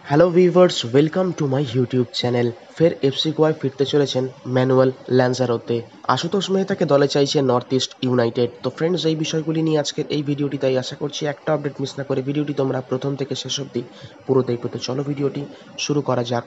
Hello viewers, welcome to my YouTube channel. ফের FC গোয়ায় ফিরতে চলেছেন ম্যানুয়েল ল্যানজারোতে। আশুতোষ মেহতাকে দলে চাইছে নর্থ ইস্ট ইউনাইটেড। তো ফ্রেন্ডস, এই বিষয়গুলি নিয়ে আজকের এই ভিডিওটি, তাই আশা করছি একটা আপডেট মিস না করে ভিডিওটি তোমরা প্রথম থেকে শেষ অবধি পুরো দেখবে। তো চলো ভিডিওটি শুরু করা যাক।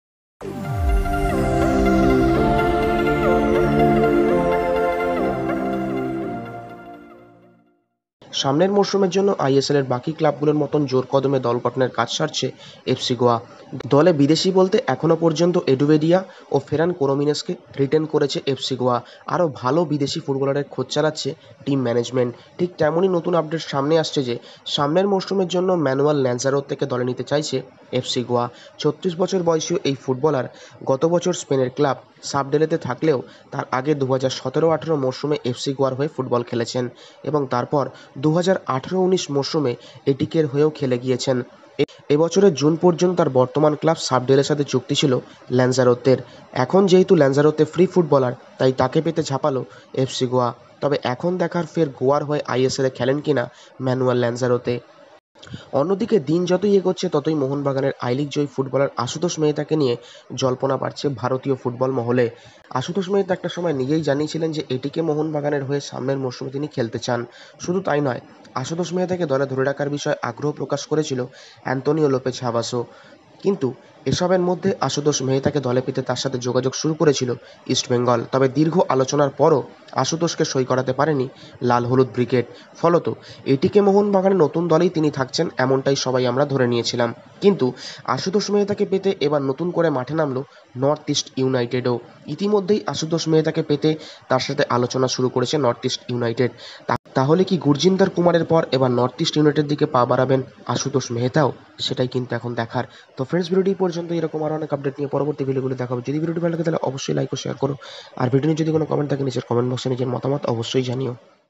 সামনের মরশুমের জন্য আইএসএল এর বাকি ক্লাবগুলোর মতন জোর কদমে দল গঠনের কাজ সারছে এফসি গোয়া। দলে বিদেশি বলতে এখনও পর্যন্ত এডুবেডিয়া ও ফেরান কোরোমিনেসকে রিটেন করেছে এফসি গোয়া। আরও ভালো বিদেশি ফুটবলারের খোঁজ চালাচ্ছে টিম ম্যানেজমেন্ট। ঠিক তেমনই নতুন আপডেট সামনে আসছে যে সামনের মরশুমের জন্য ম্যানুয়েল ল্যানজারোত থেকে দলে নিতে চাইছে এফসি গোয়া। ৩৬ বছর বয়সী এই ফুটবলার গত বছর স্পেনের ক্লাব সাবডেলেতে থাকলেও তার আগে 2017-18 মরশুমে এফসি গোয়ার হয়ে ফুটবল খেলেছেন এবং তারপর 2018-19 মরশুমে এটিকের হয়েও খেলে গিয়েছেন। এবছরের জুন পর্যন্ত তার বর্তমান ক্লাব সাবডেলের সাথে চুক্তি ছিল ল্যানজারোতের। এখন যেহেতু ল্যানজারোতে ফ্রি ফুটবলার, তাই তাকে পেতে ঝাঁপালো এফসি গোয়া। তবে এখন দেখার ফের গোয়ার হয়ে আইএসএলে খেলেন কিনা ম্যানুয়েল ল্যানজারোতে। অন্যদিকে দিন যতই এগোচ্ছে ততই মোহনবাগানের আই লিগ জয়ী ফুটবলার আশুতোষ মেহতাকে নিয়ে জল্পনা বাড়ছে ভারতীয় ফুটবল মহলে। আশুতোষ মেহতা একটা সময় নিজেই জানিয়েছিলেন যে এটিকে মোহনবাগানের হয়ে সামনের মরশুমে তিনি খেলতে চান। শুধু তাই নয়, আশুতোষ মেহতাকে দলে ধরে রাখার বিষয়ে আগ্রহ প্রকাশ করেছিল অ্যান্তোনিও লোপেজ হাভাসও। কিন্তু এসবের মধ্যে আশুতোষ মেহতাকে দলে পেতে তার সাথে যোগাযোগ শুরু করেছিল ইস্টবেঙ্গল। তবে দীর্ঘ আলোচনার পরও আশুতোষকে সই করাতে পারেনি লাল হলুদ ব্রিগেড। ফলত এটিকে মোহনবাগানের নতুন দলেই তিনি থাকছেন, এমনটাই সবাই আমরা ধরে নিয়েছিলাম। কিন্তু আশুতোষ মেহতাকে পেতে এবার নতুন করে মাঠে নামলো নর্থ ইস্ট ইউনাইটেডও। ইতিমধ্যেই আশুতোষ মেহতাকে পেতে তার সাথে আলোচনা শুরু করেছে নর্থ ইস্ট ইউনাইটেড। তাহলে কি গুরজিন্দর কুমারের পর এবার নর্থ ইস্ট ইউনাইটেড দিকে পা বাড়াবেন আশুতোষ মেহতাও? সেটাই কিন্তু এখন দেখার। তো ফ্রেন্ডস, ভিডিওটি পর্যন্ত এরকম আরও অনেক আপডেট নিয়ে পরবর্তী ভিডিওগুলো দেখাবো। যদি ভিডিওটি ভালো লাগে তাহলে অবশ্যই লাইক ও শেয়ার করো। আর ভিডিও নিয়ে যদি কোনো কমেন্ট থাকে নিচের কমেন্ট বক্সে নিজের মতামত অবশ্যই জানিও।